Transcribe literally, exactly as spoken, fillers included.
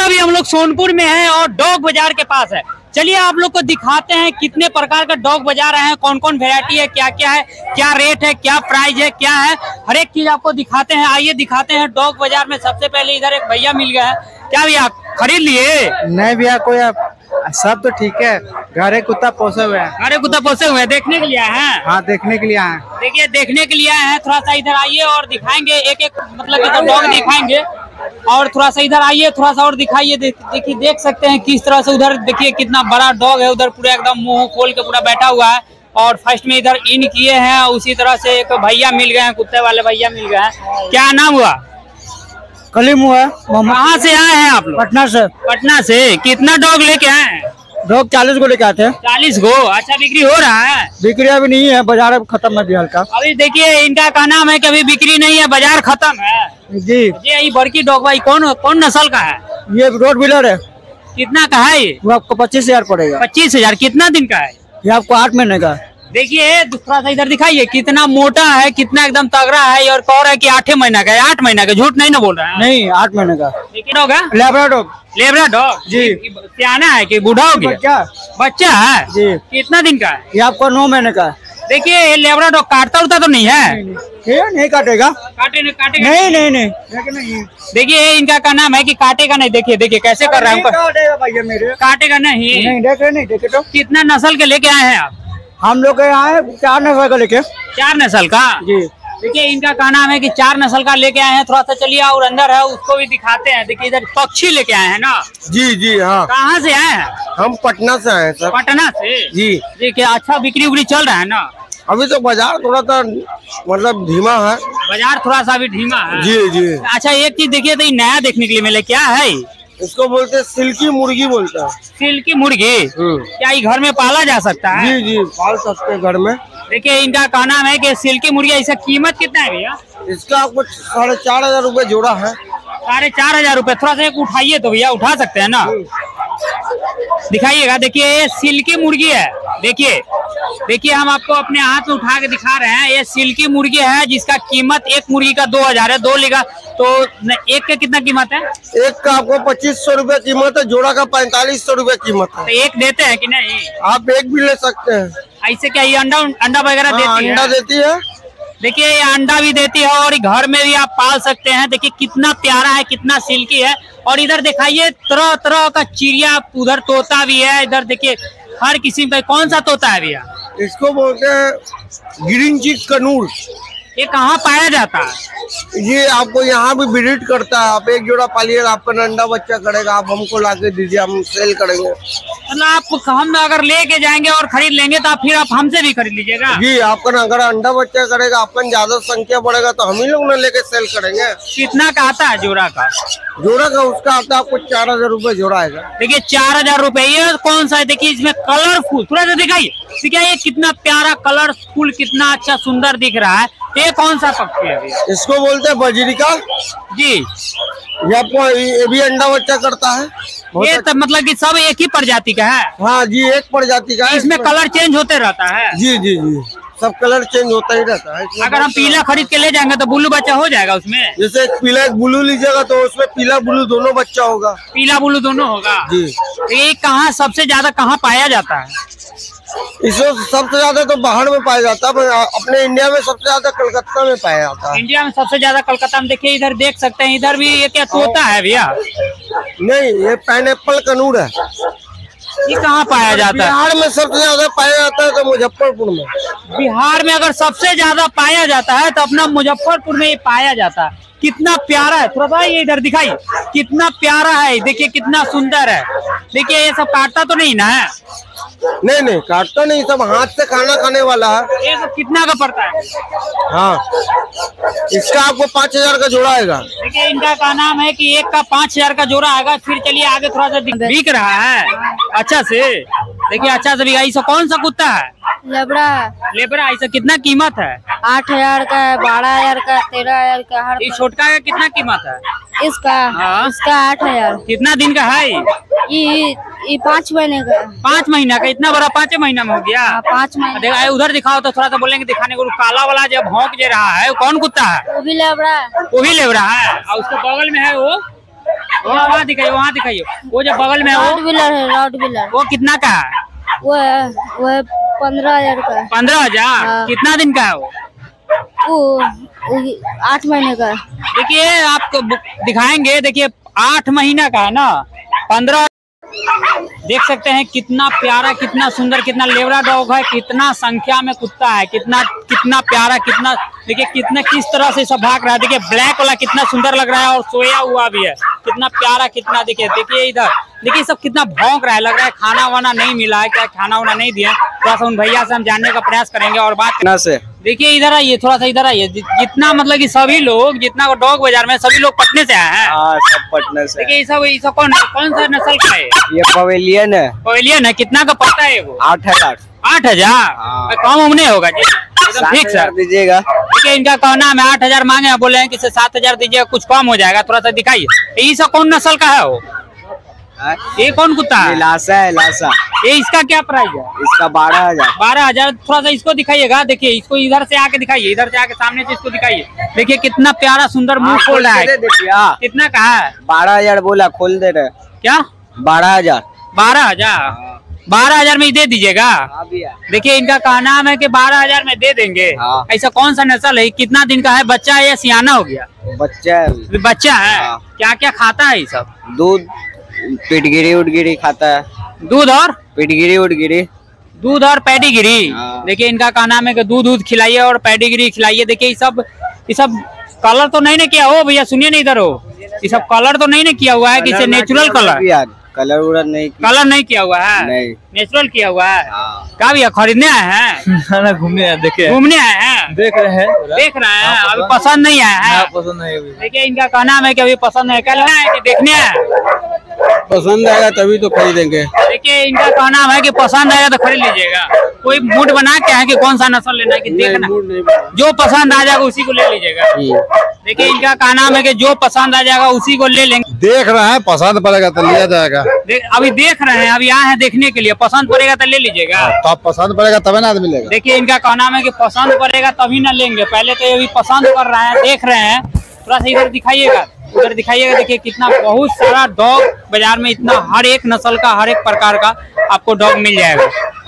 अभी हम लोग सोनपुर में हैं और डॉग बाजार के पास है। चलिए आप लोग को दिखाते हैं कितने प्रकार का डॉग बाजार है, कौन कौन वैरायटी है, क्या क्या है, क्या रेट है, क्या प्राइस है, क्या है, हर एक चीज आपको दिखाते हैं। आइए दिखाते हैं डॉग बाजार में। सबसे पहले इधर एक भैया मिल गया है। क्या भैया खरीद लिए? नहीं भैया, कोई सब तो ठीक है। घरे कुत्ता पोसे हुए हैं। घरे कुत्ता पोसे हुए हैं, देखने के लिए हैं? हाँ, देखने के लिए आए। देखिए देखने के लिए आए हैं। थोड़ा सा इधर आइए और दिखाएंगे एक एक, मतलब इधर डॉग दिखाएंगे और थोड़ा सा इधर आइए, थोड़ा सा और दिखाइए। देखिए देख सकते हैं किस तरह से उधर देखिए कितना बड़ा डॉग है। उधर पूरा एकदम मुंह खोल के पूरा बैठा हुआ है और फर्स्ट में इधर इन किए हैं। उसी तरह से एक भैया मिल गए हैं, कुत्ते वाले भैया मिल गए हैं। क्या नाम हुआ? कलीम हुआ। कहाँ से आए हैं आप लोग? पटना से। पटना से। कितना डॉग लेके आए हैं? डॉग चालीस को लेके आते हैं। चालीस गो। अच्छा, बिक्री हो रहा है? बिक्री अभी नहीं है, बाजार खत्म है बिहार का। अभी देखिए इनका का नाम है कि अभी बिक्री नहीं है, बाजार खत्म है जी। ये बड़की डॉग भाई कौन कौन नस्ल का है? ये रोड व्हीलर है। कितना का है ये? वो आपको पच्चीस हजार पड़ेगा। पच्चीस हजार। कितना दिन का है ये? आपको आठ महीने का। देखिए दूसरा सा इधर दिखाइए कितना मोटा है, कितना एकदम तगड़ा है। और कह रहा है कि आठे महीना का है। आठ महीना का, झूठ नहीं ना बोल रहा है? नहीं, आठ महीने का। डॉग है? लेब्रा डॉग। लेब्रा डॉग जी। सियाना है कि बूढ़ा हो गया? क्या बच्चा है जी। कितना दिन का है? ये आपको नौ महीने का है। देखिए ये लेब्रा डॉग काटता उड़ता तो नहीं है? नहीं, नहीं काटेगा। काटे नहीं काटेगा? नहीं नहीं नहीं। देखिए इनका का नाम है कि काटेगा नहीं। देखिए देखिए कैसे कर रहा है। काटेगा भैया मेरे। काटेगा नहीं? नहीं, देखे नहीं देखे तो। कितना नस्ल के लेके आए हैं आप? हम लोग यहाँ है चार नस्ल का लेके। चार नस्ल का जी। देखिए इनका का नाम है कि चार नस्ल का लेके आए हैं। थोड़ा सा चलिए और अंदर है उसको भी दिखाते हैं। देखिए इधर पक्षी लेके आए हैं ना? जी जी हाँ। कहाँ से आए हैं? हम पटना से आए हैं सर। पटना से जी। देखिए अच्छा बिक्री उक्री चल रहा है ना? अभी तो बाजार थोड़ा सा मतलब धीमा है। बाजार थोड़ा सा भी धीमा है। जी जी। अच्छा एक चीज देखिए तो ये नया देखने के लिए मिले। क्या है? इसको बोलते हैं सिल्की मुर्गी बोलते हैं। सिल्की मुर्गी। क्या ये घर में पाला जा सकता है? जी जी, पाल सकते हैं घर में। देखिए इनका का नाम है कि सिल्की मुर्गी। इसका कीमत कितना है भैया? इसका आपको साढ़े चार हजार रूपए जोड़ा है। साढ़े चार हजार रूपए। थोड़ा सा एक उठाइए तो भैया, उठा सकते हैं ना? दिखाइएगा। देखिए ये सिल्की मुर्गी है। देखिए देखिए हम आपको अपने हाथ में उठा के दिखा रहे हैं। ये सिल्की मुर्गी है जिसका कीमत एक मुर्गी का दो हजार है। दो लेगा तो एक का कितना कीमत है? एक का आपको पच्चीस सौ रूपये कीमत है, जोड़ा का पैंतालीस सौ रूपये कीमत है। तो एक देते हैं कि नहीं? आप एक भी ले सकते हैं। ऐसे क्या ये अंडा अंडा वगैरह हाँ, देती है? अंडा देती है। देखिए ये अंडा भी देती है और घर में भी आप पाल सकते हैं। देखिए कितना प्यारा है, कितना सिल्की है। और इधर दिखाइए तरह तरह का चिड़िया। उधर तोता भी है। इधर देखिए हर किस्म का। कौन सा तोता है भैया? इसको बोलते हैं ग्रीन चिक कनूर। ये कहाँ पाया जाता है? ये आपको यहाँ भी ब्रीड करता है। आप एक जोड़ा पालिएगा, आपका अंडा बच्चा करेगा, आप हमको ला के दीजिए, हम सेल करेंगे। मतलब आप हम अगर लेके जाएंगे और खरीद लेंगे तो आप फिर आप हमसे भी खरीद लीजिएगा? जी, आपका अगर अंडा बच्चा करेगा, आपका ज्यादा संख्या बढ़ेगा तो हम ही लोग ना लेके सेल करेंगे। कितना का आता है जोड़ा का? जोड़ा का उसका आता है आपको चार हजार रूपये जोड़ा आएगा। देखिए चार हजार रूपए। ये कौन सा है? देखिए इसमें कलरफुल थोड़ा सा दिखाइए। ठीक है, ये कितना प्यारा कलरफुल, कितना अच्छा सुंदर दिख रहा है। ये कौन सा पक्षी है भैया? इसको बोलते हैं बजरिका जी। ये आपको ये भी अंडा बच्चा करता है। ये तो मतलब कि सब एक ही प्रजाति का है? हाँ जी, एक प्रजाति का है। इसमें कलर चेंज होते रहता है? जी जी जी, सब कलर चेंज होता ही रहता है। अगर हम पीला खरीद के ले जाएंगे तो ब्लू बच्चा हो जाएगा उसमें? जैसे एक पीला एक ब्लू लीजिएगा तो उसमें पीला ब्लू दोनों बच्चा होगा। पीला ब्लू दोनों होगा जी। ये कहाँ सबसे ज्यादा कहाँ पाया जाता है? इसमें सबसे ज्यादा तो बाहर में पाया जाता है। अपने इंडिया में सबसे ज्यादा कलकत्ता में पाया जाता है। इंडिया में सबसे ज्यादा कलकत्ता में। देखिए इधर देख सकते हैं। इधर भी ये क्या तोता है भैया? नहीं, ये पाइनएप्पल कनूर है। ये कहाँ पाया जाता है? बिहार में सबसे ज्यादा पाया जाता है तो मुजफ्फरपुर में। बिहार में अगर सबसे ज्यादा पाया जाता है तो अपना मुजफ्फरपुर में ये पाया जाता है। कितना प्यारा है। थोड़ा सा ये इधर दिखाइए कितना प्यारा है। देखिए कितना सुंदर है। देखिए ये सब काटता तो नहीं ना है? नहीं नहीं, काटता नहीं, सब हाथ से खाना खाने वाला है। ये सब कितना का पड़ता है? हाँ, इसका आपको पाँच हजार का जोड़ा आएगा। देखिए इनका का नाम है कि एक का पाँच हजार का जोड़ा आएगा। फिर चलिए आगे थोड़ा सा बिक रहा है अच्छा से। देखिए अच्छा से बिका। ये कौन सा कुत्ता है? लेब्रा। लेब्रा। इसका कितना कीमत है? आठ हजार का है, बारह हजार का, तेरह हजार का। हर ये छोटका का कितना कीमत है? इसका हाँ? इसका आठ हजार। कितना दिन का है? ये ये पाँच महीने का। पाँच महीना का? इतना बड़ा पाँच महीना में हो गया? हाँ, पाँच महीने। देखा उधर दिखाओ तो थोड़ा सा बोलेंगे दिखाने को। काला वाला जब भौंक दे रहा है वो कौन कुत्ता है? वो भी लेब्रा। वो भी लेब्रा है। और उसके बगल में है वो वहाँ वहाँ दिखाइए, वहाँ दिखाइए, वो जो बगल में है रॉड वो व्हीलर है, रॉड व्हीलर वो कितना का है? वो है वो है पंद्रह हजार का है। पंद्रह हजार हाँ। कितना दिन का है वो? वो वो आठ महीने का है। देखिए आपको बु- दिखाएंगे, देखिए आठ महीना का है ना, पंद्रह। देख सकते हैं कितना प्यारा, कितना सुंदर, कितना लेवरा डॉग है, कितना संख्या में कुत्ता है, कितना कितना प्यारा, कितना देखिए कितना किस तरह से सब भाग रहा है। देखिए ब्लैक वाला कितना सुंदर लग रहा है और सोया हुआ भी है, कितना प्यारा, कितना देखिए देखिए इधर देखिए सब कितना भौंक रहा है, लग रहा है खाना वाना नहीं मिला है, क्या खाना वाना नहीं दिया। थोड़ा सा उन भैया से हम जानने का प्रयास करेंगे और बात ना से देखिए इधर आइए, थोड़ा सा इधर आइए। जि- जितना मतलब कि सभी लोग, जितना डॉग बाजार में सभी लोग पटने से आए हैं। हाँ सब पटना से। देखिए ये सब ये सब कौन कौन सा नस्ल का है? ये पवेलियन है, पवेलियन है। कितना का पड़ता है वो? आठ हजार आठ हजार हाँ। कम उम नहीं होगा जी, एकदम सात फिक्स है। हजार दीजिएगा। देखिए इनका कहना है आठ हजार मांगे हैं, बोले हैं कि सात हजार दीजिएगा, कुछ कम हो जाएगा। थोड़ा सा दिखाइए, ये सब कौन नस्ल का है वो? हाँ? ये कौन कुत्ता ये है? लासा है, लासा। ये इसका क्या प्राइस है? इसका बारह हजार। बारह हजार। थोड़ा सा इसको दिखाइएगा, देखिए इसको इधर से आके दिखाइए, इधर से आके सामने से इसको दिखाइए। देखिए कितना प्यारा सुंदर मुंह खोल रहा है। कितना का है? बारह हजार बोला, खोल दे रहे। क्या? बारह हजार। बारह हजार बारह हजार में ही दे दीजिएगा। देखिए इनका कहना है कि बारह हजार में दे देंगे। हाँ। ऐसा कौन सा नस्ल है? कितना दिन का है? बच्चा है या सियाना हो गया? बच्चा है अभी। बच्चा है। हाँ। क्या क्या खाता है ये सब? दूध, पिटगिरी उटगिरी खाता है। दूध और पिटगिरी उटगिरी। दूध और पैडीगिरी। हाँ। देखिए इनका कहना है कि दूध दूध खिलाइए और पैडीगिरी खिलाइए। देखिए ये सब ये सब कलर तो नहीं ना किया हो भैया, सुनिए ना इधर हो, ये सब कलर तो नहीं ना किया हुआ है कि इसे नेचुरल कलर कलर उलर नहीं किया। कलर नहीं किया हुआ है, नहीं। नेचुरल किया हुआ है। हाँ। क्या भैया खरीदने आए हैं? ना घूमने आए, देखे घूमने आए हैं? देख रहे हैं। देख रहे हैं, हाँ, अभी पसंद- पसंद नहीं आया है। पसंद नहीं हुई। देखिए इनका कहना है कि अभी पसंद है। क्या लगा है कि देखने आए? पसंद आएगा तभी तो खरीदेंगे। देखिए इनका कहना है कि पसंद आएगा तो खरीद लीजिएगा। कोई मूड बना के है कि कौन सा नस्ल लेना है कि देखना, जो पसंद आ जाएगा उसी को ले लीजिएगा। देखिए इनका कहना है कि जो पसंद आ जाएगा उसी को ले लेंगे। देख रहे हैं, पसंद पड़ेगा तो लिया जाएगा। देख, अभी देख रहे हैं, अभी आए हैं देखने के लिए, पसंद पड़ेगा तो ले लीजिएगा। तो आप पसंद पड़ेगा तभी ना आदमी लेगा। देखिए इनका कहना है कि पसंद पड़ेगा तभी ना लेंगे, पहले तो ये अभी पसंद कर रहे हैं, देख रहे हैं। थोड़ा सा इधर दिखाइएगा, उधर दिखाइएगा। देखिए कितना बहुत सारा डॉग बाजार में, इतना हर एक नस्ल का, हर एक प्रकार का आपको डॉग मिल जाएगा।